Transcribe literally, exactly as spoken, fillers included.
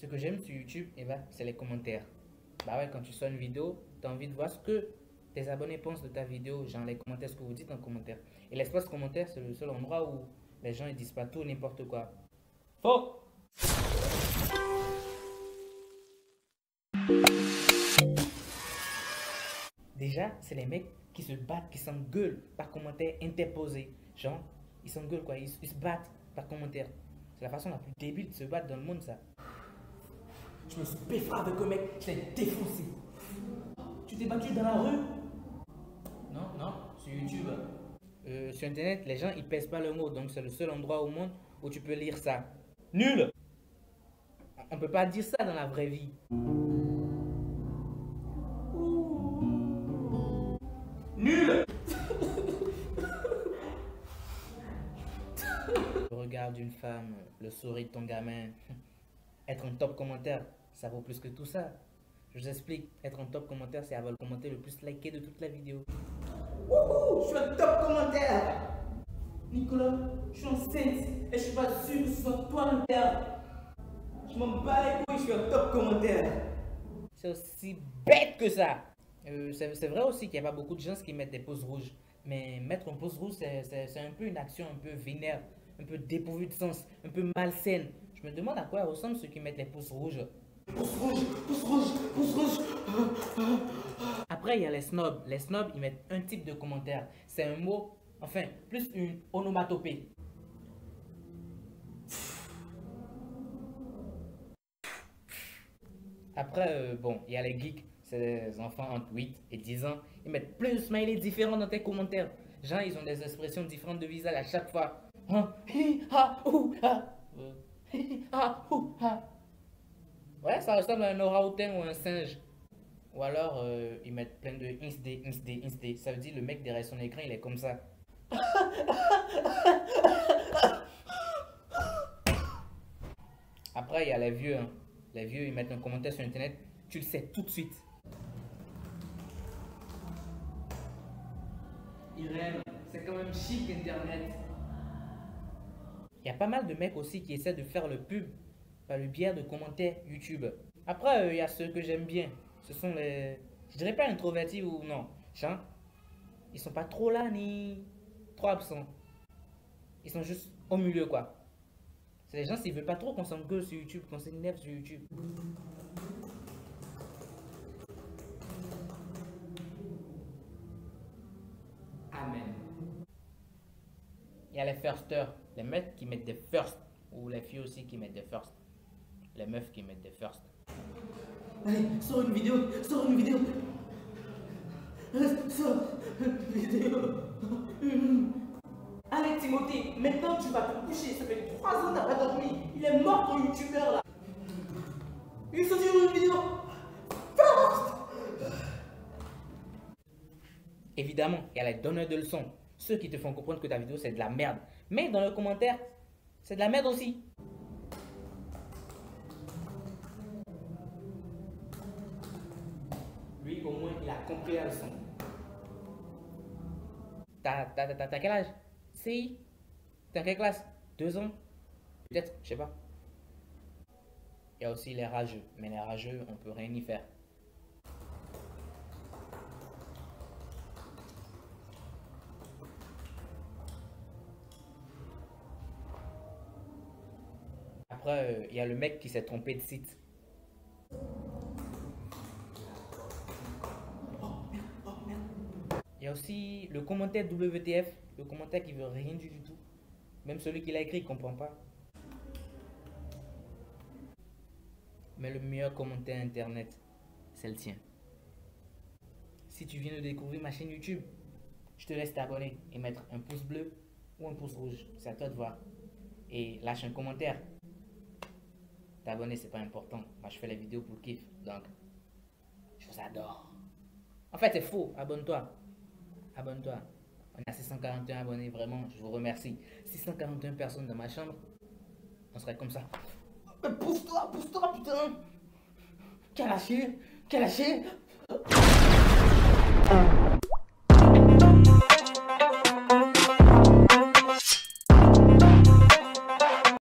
Ce que j'aime sur YouTube, eh ben, c'est les commentaires. Bah ouais, quand tu sors une vidéo, tu as envie de voir ce que tes abonnés pensent de ta vidéo, genre les commentaires, ce que vous dites en commentaire. Et l'espace commentaire, c'est le seul endroit où les gens ils disent pas tout, n'importe quoi. Faux! Déjà, c'est les mecs qui se battent, qui s'engueulent par commentaires interposés. Genre, ils s'engueulent quoi, ils, ils se battent par commentaires. C'est la façon la plus débile de se battre dans le monde, ça. Je me suis péfré avec un mec, je l'ai défoncé. Tu t'es battu dans la rue? Non, non, sur YouTube. Euh, sur Internet, les gens ils pèsent pas le mot, donc c'est le seul endroit au monde où tu peux lire ça. Nul! On peut pas dire ça dans la vraie vie. Nul! Le regard d'une femme, le sourire de ton gamin, être en top commentaire, ça vaut plus que tout ça. Je vous explique, être en top commentaire, c'est avoir le commentaire le plus liké de toute la vidéo. Wouhou! Je suis un top commentaire! Nicolas, je suis enceinte et je suis pas sûr que ce soit toi le père. Je m'en bats les couilles, je suis un top commentaire. C'est aussi bête que ça. Euh, c'est vrai aussi qu'il n'y a pas beaucoup de gens qui mettent des pouces rouges. Mais mettre un pouce rouge, c'est un peu une action un peu vénère, un peu dépourvue de sens, un peu malsaine. Je me demande à quoi ressemblent ceux qui mettent les pouces rouges. Pouce rouge, pouce rouge, pouce rouge. Après, il y a les snobs. Les snobs, ils mettent un type de commentaire. C'est un mot, enfin, plus une onomatopée. Après, euh, bon, il y a les geeks. C'est des enfants entre huit et dix ans. Ils mettent plein de smileys différents dans tes commentaires. Genre, ils ont des expressions différentes de visage à chaque fois. Hein? Hi, ha, ouh, ha. Euh, hi, ha, ouh, ha. Ouais, ça ressemble à un orang-outan ou un singe. Ou alors, euh, ils mettent plein de insd, insd, insd. Ça veut dire le mec derrière son écran, il est comme ça. Après, il y a les vieux. Hein. Les vieux, ils mettent un commentaire sur Internet. Tu le sais tout de suite. Irène, c'est quand même chic Internet. Il y a pas mal de mecs aussi qui essaient de faire le pub par le biais de commentaires YouTube. Après, euh, il y a ceux que j'aime bien. Ce sont les... Je dirais pas introvertis ou non. Genre, ils sont pas trop là ni trop absents. Ils sont juste au milieu quoi. C'est les gens s'ils veulent pas trop qu'on s'engueule sur YouTube, qu'on s'énerve sur YouTube. Amen. Il y a les firsters, les mecs qui mettent des first. Ou les filles aussi qui mettent des first. Les meufs qui mettent des first. Allez, sors une vidéo, sors une vidéo. Sors une vidéo. Allez Timothée, maintenant tu vas te coucher. Ça fait trois ans que t'as pas dormi. Il est mort ton youtubeur là. Il faut dire une vidéo. First. Évidemment, il y a les donneurs de leçons. Ceux qui te font comprendre que ta vidéo c'est de la merde. Mais dans le commentaire, c'est de la merde aussi. Lui au moins il a compris la leçon. T'as quel âge? Si. T'es en quelle classe? Deux ans? Peut-être, je sais pas. Il y a aussi les rageux. Mais les rageux, on peut rien y faire. Après, il euh, y a le mec qui s'est trompé de site. Il y a aussi le commentaire W T F, le commentaire qui veut rien du tout. Même celui qui l'a écrit, il comprend pas. Mais le meilleur commentaire internet, c'est le tien. Si tu viens de découvrir ma chaîne YouTube, je te laisse t'abonner et mettre un pouce bleu ou un pouce rouge. C'est à toi de voir. Et lâche un commentaire. T'abonner, c'est pas important. Moi, je fais les vidéos pour le kiff. Donc, je vous adore. En fait, c'est faux. Abonne-toi. Abonne-toi. On a six cent quarante et un abonnés, vraiment, je vous remercie. six cent quarante et un personnes dans ma chambre, on serait comme ça. Mais pousse-toi, pousse-toi, putain. Qu'a lâché, qu'a lâché.